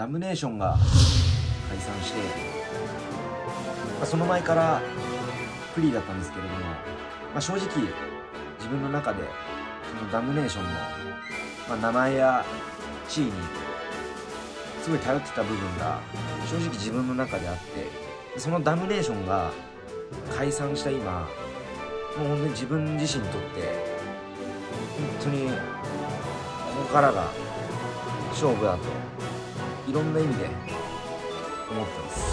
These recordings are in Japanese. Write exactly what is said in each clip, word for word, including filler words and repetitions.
ダムネーションが解散して、まあ、その前からフリーだったんですけれども、まあ、正直自分の中でそのダムネーションの、まあ、名前や地位にすごい頼ってた部分が正直自分の中であって、そのダムネーションが解散した今、もう本当に自分自身にとって本当にここからが勝負だといろんな意味で思ってます。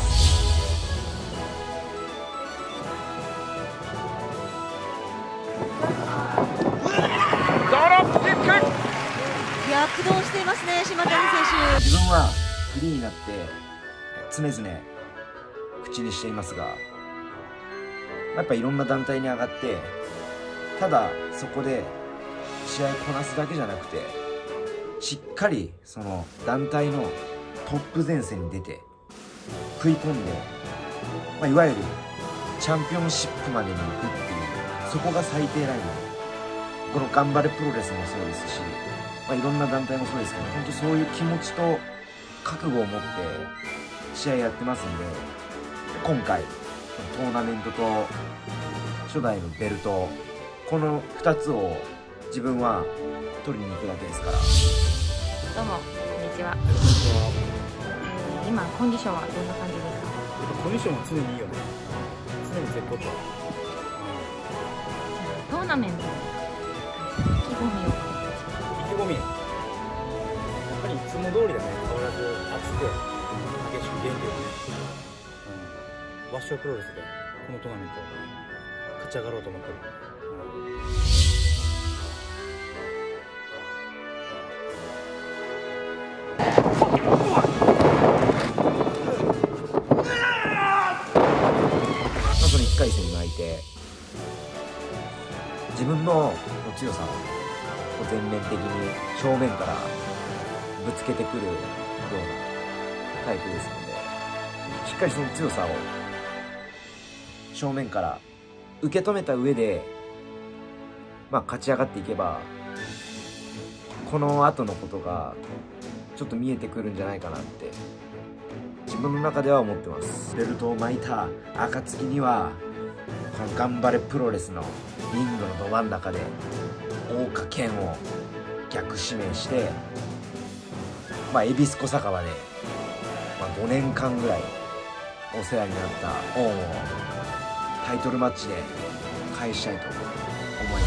躍動していますね、島谷選手。 自分はフリーになって常々口にしていますが、やっぱいろんな団体に上がってただそこで試合こなすだけじゃなくて、しっかりその団体のトップ前線に出て食い込んで、まあ、いわゆるチャンピオンシップまでに行くっていう、そこが最低ライン。この頑張れプロレスもそうですし、まあ、いろんな団体もそうですけど、本当そういう気持ちと覚悟を持って試合やってますんで、今回トーナメントと初代のベルト、このふたつを自分は取りに行くだけですから。 どうもこんにちは。えー、今コンディションはどんな感じですか？ コンディションは常にいいよね。常に絶好調。 トーナメントの意気込みを。 意気込み。やっぱりいつも通りだね。変わらず熱く激しく元気をね。うん。ワッショープロレスでこのトーナメント勝ち上がろうと思ってる。 そのいっかい戦の相手、自分の強さを全面的に正面からぶつけてくるようなタイプですので、しっかりその強さを正面から受け止めた上で、まあ、勝ち上がっていけばこの後のことがちょっと見えてくるんじゃないかなって自分の中では思ってます。ベルトを巻いた暁にはこの頑張れプロレスのリングのど真ん中で大岡健を逆指名して、まあ恵比寿小酒場で、まあ、ごねんかんぐらいお世話になった恩をタイトルマッチで返したいと思います。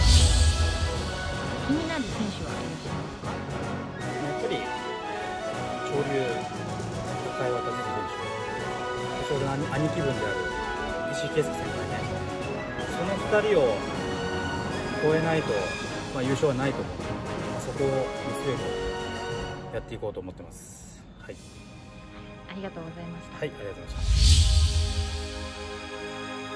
気になる選手はいらっしゃいますか？ やっぱり潮流高井渡選手、それで兄貴分である石井圭介選手がね、そのふたりを超えないと、まあ、優勝はないと思うので、まあ、そこを見据えてやっていこうと思ってます。はい。 ありがとうございました。 はい、ありがとうございました。